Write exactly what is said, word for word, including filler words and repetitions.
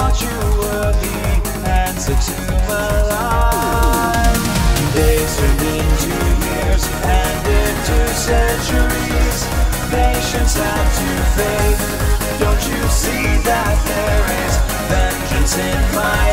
thought you were the answer to my life. Days turned into years and into centuries. Nations have to fade. Don't you see that there is vengeance in my